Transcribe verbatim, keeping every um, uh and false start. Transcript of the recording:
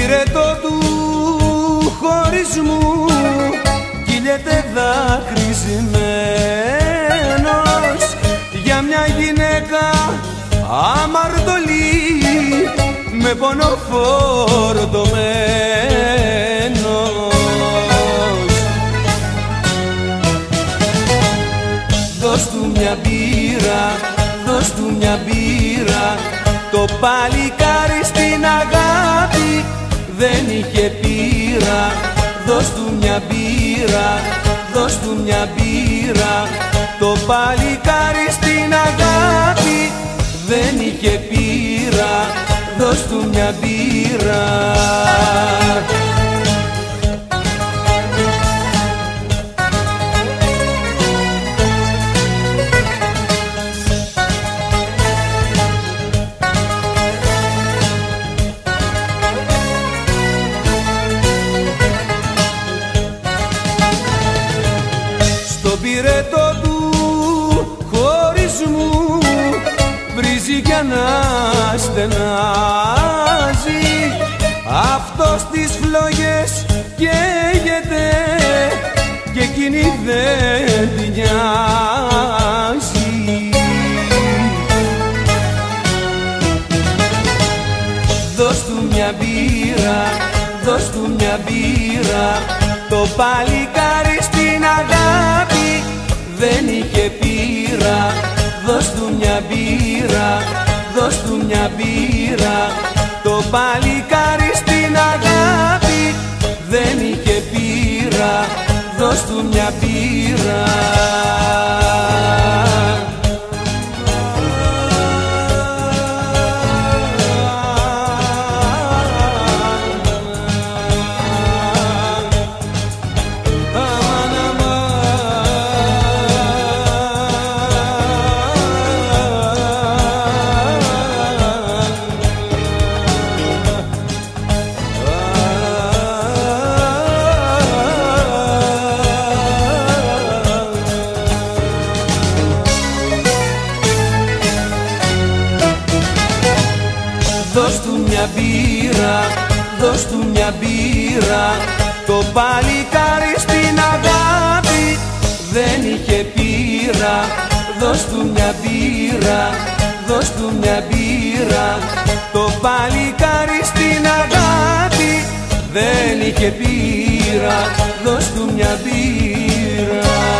πυρετό του χωρισμού κυλιέται δάκρυσμένος για μια γυναίκα αμαρτωλή με πόνο φορτωμένος. Δώσ' του μια μπύρα, δώσ' του μια μπύρα, το παλικάρι στην αγάπη δεν είχε πείρα. Δώσ' του μια μπύρα, δώσ' του μια μπύρα, το παλικάρι στην αγάπη δεν είχε πείρα. Δώσ' του μια μπύρα. Στο πυρετό του χωρισμού βρίζει κι αναστενάζει, αυτός τις φλόγες καίγεται και εκείνη δεν την νοιάζει. Δώσ' του μια μπύρα, δώσ' του μια μπύρα, το παλικάρι στην αγάπη δεν είχε πείρα. Δώσ' του μια μπύρα, δώσ' του μια μπύρα, το παλικάρι στην αγάπη δεν είχε πείρα. Δώσ' του μια μπύρα. Δώσ' του μια μπύρα, δώσ' του μια μπύρα, το παλικάρι στην αγάπη δεν είχε πείρα. Δώσ' του μια μπύρα, δώσ' του μια μπύρα, το παλικάρι στην αγάπη δεν είχε πείρα. Δώσ' του μια μπύρα.